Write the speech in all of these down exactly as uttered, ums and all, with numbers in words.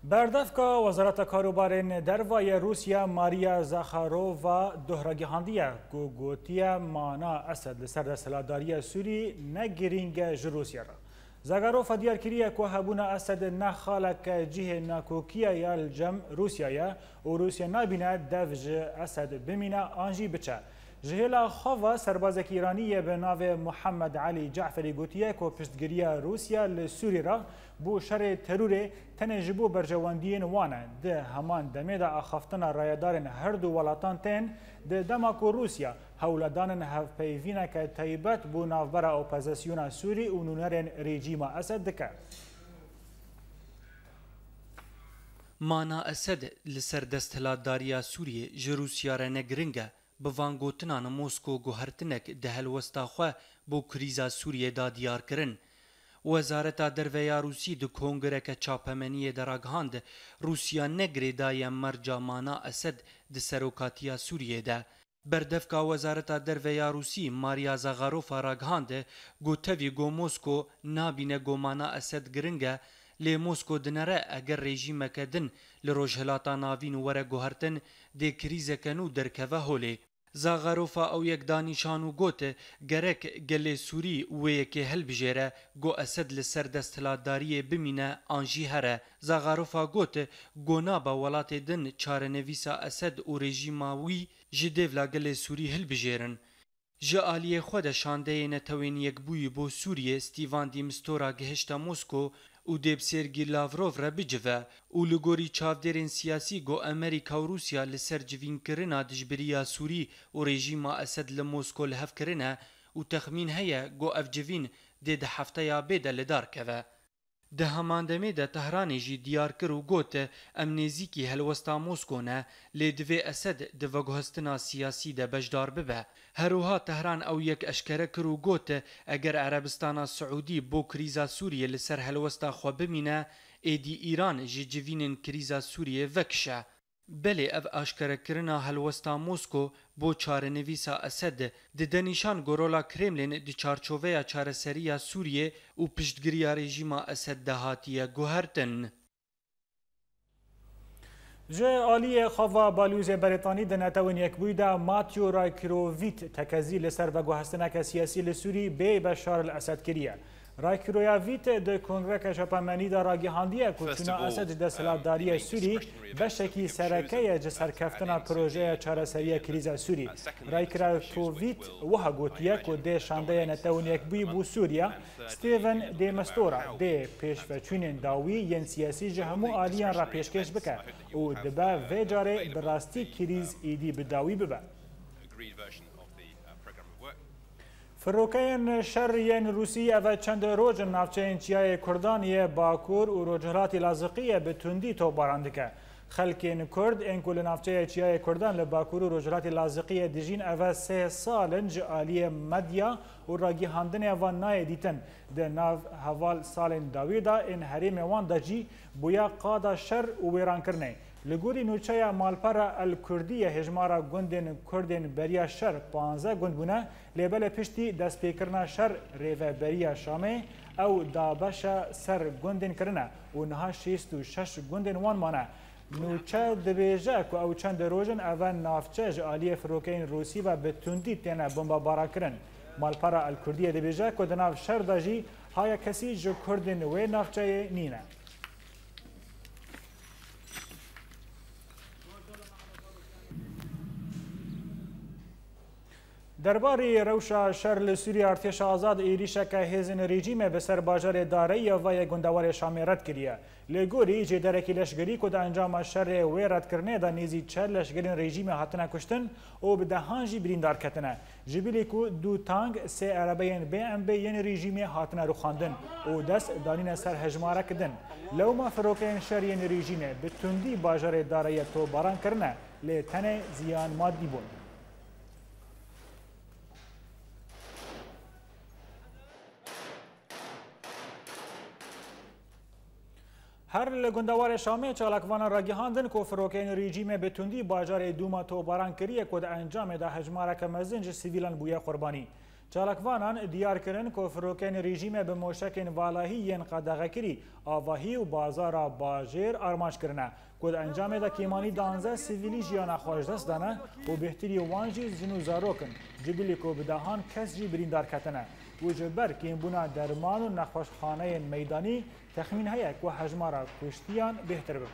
بردفکا وزارت کاروبار دروای روسیا ماریا زاخارووا دهرگیهاندیه گو گوتیه مانا اسد لسر دستهلاتداری سوری نگرینگ جروسیا را. زاخارووا دیار کریه که هبونا اسد نخالک جه ناکوکیه یا الجم روسیا و روسیا نابینه دفج اسد بمینه آنجی بچه. جهلا خوا سربازک ایرانی به ناو محمد علی جعفری گوتیه که پشتگیری روسیا لسوری را بو شر ترور تنجبو برجواندین وانه ده همان دمیده اخافتن رایدارن هر دو ولاتان تن ده دماکو روسیا هولدانن هفپیوینه که تایبت بو نافبر اپوزیسیون سوری و نونرن رژیم اسد دکه. مانا اسد لسر دستهلاتداری سوریه جروسیا را نگرنگه بوانگوتنان موسکو گوهرتنک ده هلوستا خو بو کریزا سوریه دا دیار کرن. وزارت درویا روسی دو کنگره چاپمنی دراگهاند روسیا نگری دای مرجا مانا اسد ده سروکاتیا سوریه ده. بردفکا وزارت درویا روسی ماریا زاخارووا راگهاند گوتوی گو موسکو نابینه گو مانا اسد گرنگه لی موسکو دنره اگر رژیم کدن لروجهلاتا ناوین وره گوهرتن ده کریزه کنو درکوه هولی. زاخارووا او یک دانیشانو گوته گرک گل سوری و یکی هل بجیره گو اسد لسر دستهلاتداری بمینه آنجی هره. زاخارووا گوته گو نابا ولات دن چارنویسا اسد و رژیماوی جدیولا گل سوری هل بجیرن. جالیه خود شانده نتوین یک بوی بو سوریه ستیوان دیمستورا گهشتا موسکو و دیب سرگی لاوروف را بجوه و لگوری چاودرین سیاسی گو امریکا و روسیا لسر جوین کرنا دجبریا سوری و رژیم اسد لموسکو لحف کرنه و تخمین هیا گو اف جوین دید هفته یا بیده لدار که. ده همان دمه ده تهرانی جی دیار کرو گوت امنیزیکی هلوستا موسکو نه لیدوی اسد ده وگهستنا سیاسی ده بجدار ببه. هروها تهران او یک اشکره کرو گوت اگر عربستان سعودی بو کریزا سوریه لسر هلوستا خو بمینه ایدی ایران جی جوینن کریزا سوریه وکشه. بله اف اشکره کرنا هلوستا موسکو بو چارنویسا اسد ده دنیشان گورولا کرملین دی چارچوویا چارسریا سوریه و پشتگیریا رژیم اسد دهاتیه گوهرتن. جه آلی خوا بالوز بریتانی ده نتوین یک بویده ماتیو رایکروویت تکزی لسر و گوهستنک سیاسی لسوری بی بشار الاسد کریه. رایکروویت ده کنگره شاپمنی در راگیهاندیه که چون اسد دستهلاتداری سوری بشکی سرکه جسر کفتن پروژه چارەسەری کریزا سوری. رایکروویت وها گوتیه که ده شانده نتوین یک بوی بو سوریا ستیون دی مستورا ده پیشفچونین داوی ین سیاسی جهمو آلیان را پیشکش بکه و دبه و جاره براستی کریز ایدی بداوی ببه. فروکین شرین روسی او چند روز نافچه چیای کردانی باکور و روجهلاتی لازقیه به تندی تو باراندکه. خلکین کرد انکل نافچه چیای کردان لباکور و روجهلاتی لازقیه دیجین او سه سالنج آلی مدیا و راگی هندن او نای دیتن. ده ناو حوال سالن داویدا این حریم وان داجی بویا قادا شر و ویران کرنه. لگوری نوچه مالپارا الکردی هجمارا گندن کردن بریا شر پانزه گند بونه لیبل پشتی دست پیکرنا شر ریوه بریا شامه او دابش سر گندن کرنه و نها شیست و شش گندن وان مانه. نوچه دبیجه که او چند روژن اول نافچه جالی فروکین روسی و به تندی تینه بمبا بارا کرن. مالپارا الکردی دبیجه که دناف شر داجی های کسی جو کردن و نافچه نینه. درباره روشا شر سوری ارتش آزاد ایریشه که هزین رژیم به سر باجر داره و گندوار شامی رد کریه. لگوری جه درکی لشگری که ده انجام شر وی رد کرنه ده نیزی چه لشگرین رژیم حتنه کشتن و به دهانجی بریندار کتنه. جبیلی که دو تانگ سه عربین بی ام بی ین رژیم حتنه رو خاندن و دست دانین سر هجماره کدن. لو ما فروکین شر ین رژیم به تندی باجر داره تو باران کرنه لی تنه زیان مادی بون. هر لگندوار شامی چالکوانا را گهاندن که فروکین رژیم به تندی باجار دوما تو باران کریه که انجام ده هجماره که مزنج سیویلان بویه قربانی. چالکوانان دیار کرن که فروکین رژیم به موشکین والاهی ین قدغه کری آواهی و بازار باجر آرماش کرنه کد انجام ده کیمانی دانزه سیویلی جیانا خوش دست دانه و بهتری وانجی زنو زاروکن جبیلی که بدهان کس جی بریندار کتنه و جبر که این بنا درمان و نخوشخانه میدانی تخمین هیا که حجمارا کشتیان بهتر ببن.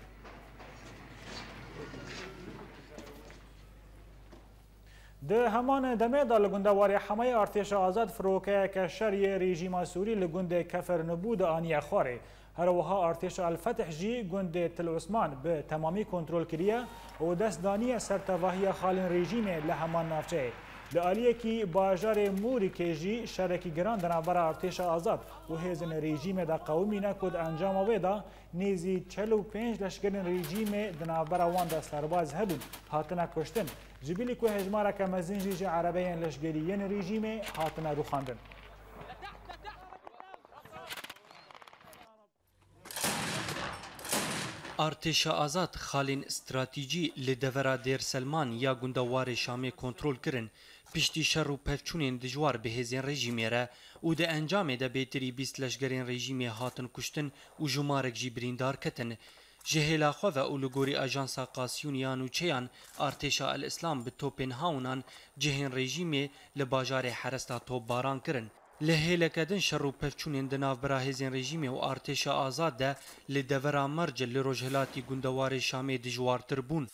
ده همان دمه دا لگندواری حمای ارتش آزاد فروکه که شری رژیم سوری لگند کفر نبود آنیه خواره هر وها ارتش الفتح جی گند تل عثمان به تمامی کنترل کریه و دست دانی سرتواهی خالن رژیم لهمان نافچه لعالیه کی باجار موری که جی شرکی گران دنابرا ارتش آزاد و هیزن رژیم دا قومی نکد انجام ویدا نیزی چهل و پنج لشکرین رژیم دنابرا وان دا سرباز هبون هاتنا کشتن جبیلی که هجمارا که مزنجی عربیین لشگریین رژیم هاتنا رو خاندن. ارتش آزاد خالین استراتیجی لدورا دیر سلمان یا گندوار شامی کنترل کرن پشتی شر و پفچونین دجوار به هزین رژیمی را و ده انجام ده بیتری بیست لشگرین رژیمی هاتن کشتن و جمارک جی بریندار کتن جهلا خو و اولگوری اجانسا قاسیونیان و چیان ارتشا الاسلام به توپن هاونان جهن رژیمی لباجار حرستا توپ باران کرن لهیلکدن شر و پفچونین دناف براهزین رژیمی و ارتشا آزاد ده لدورا مرج لروجهلاتی گندوار شامی دجوارتر بون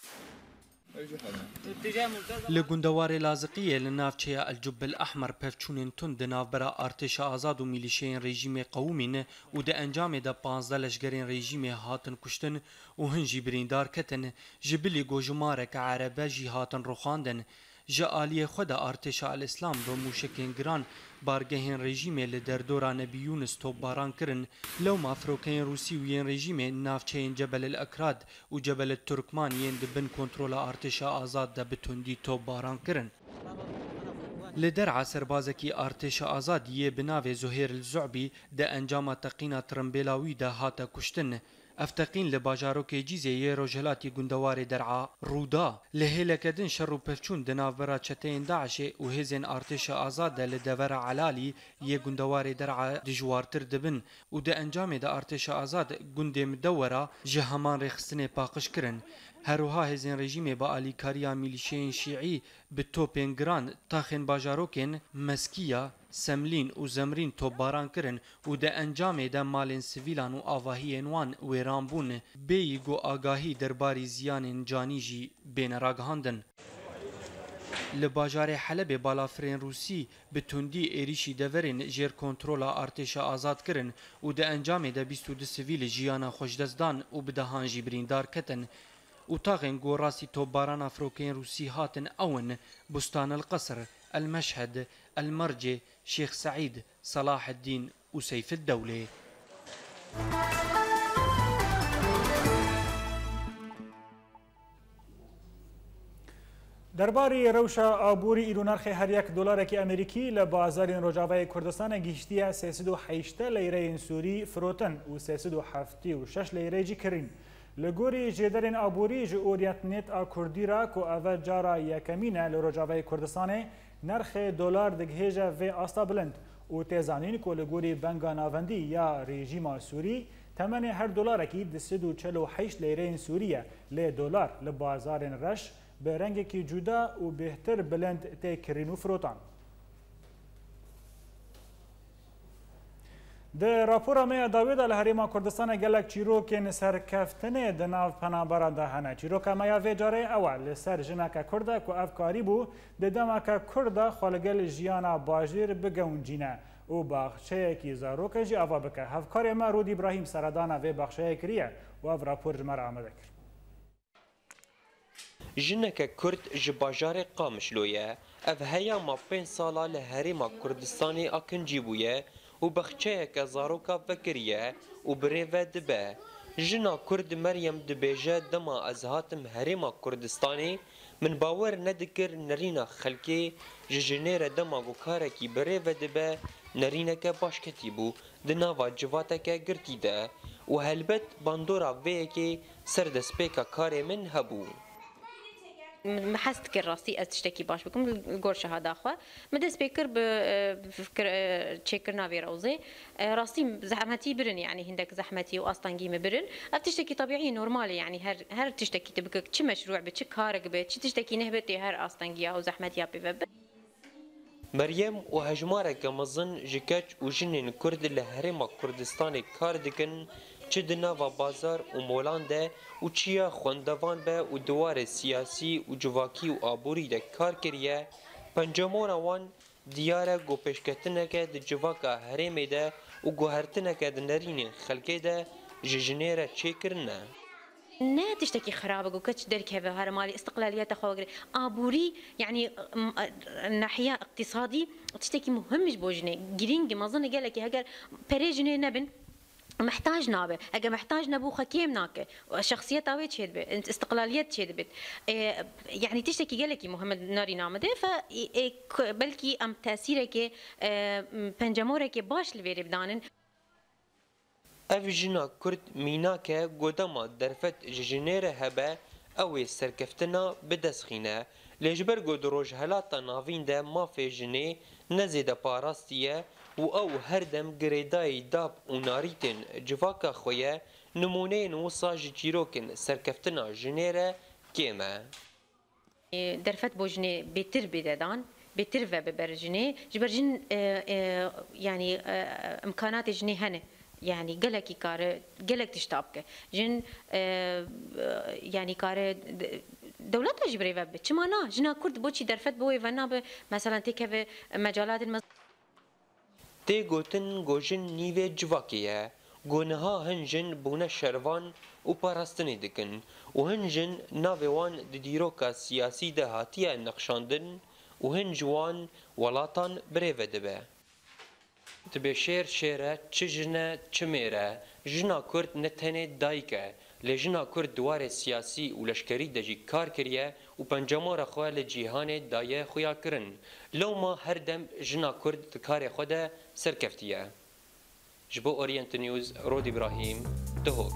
لگندوار لازقیه لنافچه الجب الاحمر پفچونین تون دناف برا ارتش آزاد و میلیشین رژیم قومین و ده انجام ده پانزده لشگرین رژیم هاتن کشتن و هنجی بریندار کتن جبلی گوجمارک عربه جی هاتن رخاندن جا آلیه خود ارتش الاسلام به موشکین گران بارگهین رژیم لدردورا نبیونس توپ باران کرن لو مافروکین روسی و ین رژیم نافچین جبل الاکراد و جبل الترکمان ین دبن کنترول ارتش آزاد ده بتوندی توپ باران کرن لدرع سربازکی ارتش آزاد یه بناوی زهیر الزعبی ده انجام تقینا ترمبیلاوی ده هاتا کشتن افتقین لباجاروک جیزه روجهلاتی گندوار درعا رودا لهیلکدن شر و پفچون دناورا چتین داعش و هزین ارتش آزاد لدور علالی یه گندوار درعا دجوارتر دبن و ده انجام ده ارتش آزاد گند مدورا جهمان رخصتن پاقش کرن هروها هزین رژیم با آلیکاریا میلیشین شیعی به توپین گران تاخین باجاروکین مسکیه سملین و زمرین توپ باران کرن و ده انجام ده مالین سویلان و آواهی انوان ویران بون بیگ و آگاهی درباری زیان جانی جی بین راگهاندن. لباجار حلب بالافرین روسی به تندی ایریشی دورین جیر کنترول ارتش آزاد کرن و ده انجام ده بیست و دو سویل جیانا خوشدزدان و بدهان جی بریندار کتن و تاغن گوراسی توباران افروکین روسی هاتن اون بستان القصر المشهد المرج شيخ سعيد صلاح الدين وسيف الدولة. درباری روشا آبوری ایرو نرخ هر یک دلار که امریکی لبازار روجاوای کردستان گیشتیه سیصد و هشت لیره سوری فروتن و سیصد و هفت و شش لیره جی کرین. لگوری جدرین آبوری جو اوریت نت آ کردی را که اول جارا یکمینه لروجاوای کردستان نرخ دلار دگهجه و آستا بلند و تیزانین که لگوری بنگا ناوندی یا رژیم سوری تمن هر دلار که دسد و چل و هشت لیره سوریه لی دلار لبازار رش به رنگ که جدا و بهتر بلند تی کرین و فروتان. ده راپورا می داوید الهریما کردستان گلک چیروکین سرکفتنه دناو پنابرا دهنه چیروکا میا ویجاره اول سر جنکا کرده که افکاری بو ده دمکا کرده خالگل جیانا باجیر بگونجینه او بخشه کی زاروکه جی آوا بکه هفکاری ما رود ابراهیم سردانه و بخشه کریه و اف راپور جمعه آمده کرد. جنکا کرد جباجار قامشلویه اف هیا ما پین سالا لهریما کردستانی اکنجی بویه و بخچه که زاروکا فکریه و بریوه دبه جنا کرد مریم دبیجه دما از هاتم هریما کردستانی من باور ندکر نرینا خلکی ججنیر دما گوکاره کی بریوه دبه نرینه که باشکتی بو دناوا جواته که گرتی ده و هلبت باندورا ویه که سردسپیکا کار من هبو. محست کر راستی از تشتکی باش بکم گور شهاده خو مدرس بکر بفكر تشكر نافي روزي راستی زحمتي برن يعني هندك زحمتي واصلا برن تشتكي طبيعي نورمال يعني هر هر تشتكي تبكك تش مشروع بتش كارك بتش تشتكي نهبتي هر اصلا او زحمتي بفب مريم وهجمارك مزن جكاج وجنين كرد لهرم كردستان كاردكن چدنا و بازار و مولان ده و چیا خوندوان به و دوار سیاسی و جواکی و آبوری ده کار کریه پنجمون وان دیاره گو پشکتنه که ده جواکا هرمه ده و گوهرتنه که ده نرین خلقه ده ججنیره چه کرنه نه تشتكي خرابه وكتش درك هذا هذا مالي استقلاليات اخوغري ابوري يعني ناحيه اقتصادي تشتكي مهمش بوجني جرينج ما ظن قال لك هاجر بريجني نبن محتاج نابه اجا محتاج نبوخه كيم ناكه شخصيه تاوي تشد استقلاليات تشد بت يعني تشتكي قال لك محمد ناري نامده ف بلكي ام تاثيرك بنجمورك باش لبيري بدانن اف جنا کرد مینا که گودما درفت جنیر هبه اوی سرکفتنا بدسخینه لجبر گود روج هلاتا ناوین ده مافی جنی نزیده پاراستیه و او هر دم گریدای داب و ناریتن جواکا خویه نمونه نوصا جیروکن سرکفتنا جنیره کیمه درفت بو جنی بیتر بیددان بیتر و ببرجنی جبرجن يعني امكانات جني هنه يعني قالك كار قالك تشتابك جن يعني كار دولتها جبري فب چمانا جنا كرد بوشي درفت بوي فنا مثلا تيك مجالات المز تي گوتن گوجن نیوه جواکیه گونها هنجن بونه شروان و پاراستنی دکن و هنجن ناویوان دیروکا سیاسی ده هاتیه نقشاندن و هنجوان ولاتان بریوه دبه تبه شیر شیره چه جنه چه میره جنا کرد نتنه دایکه لجنا کرد دوار سیاسی و لشکری دجی کار کریه و پنجمار خواه لجیهان دایه خویا کرن لو ما هر دم جنا کرد کار خوده سرکفتیه جبو اورینت نیوز رود ابراهیم دهوک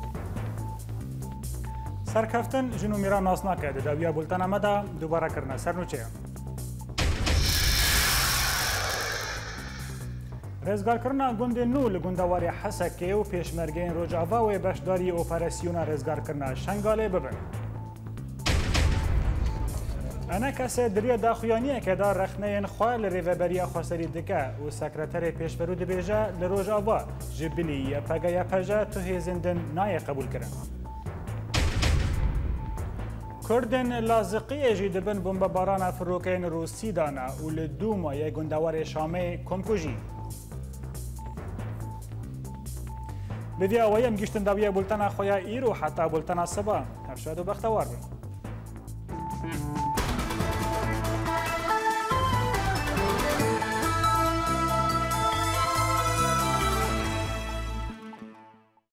سرکفتن جنو میرا ناسنا کرده داویا بولتن امدا دوباره کرنه سرنوچه رزگارکردنا گوند نو لگوندواری حسکه و پیشمرگین روجاوا و بشداری اپراسیون رزگارکردنا شنگاله ببن. انا کسی دریا داخویانیه که دار رخنه خواه لریوبریا خسری دکه و سکرتر پیشبرو دبیجه لروجاوا جبلی پگه پجه تو هیزندن نای قبول کرن. کردن لازقی جی دبن بمباران فروکین روسی دانا و لدوما یه گوندوار شامه کمکوژی. بدي أويم جيشتن داوية بولتنا خويا إيرو حتى بولتنا الصبا هفشادو بختوار بن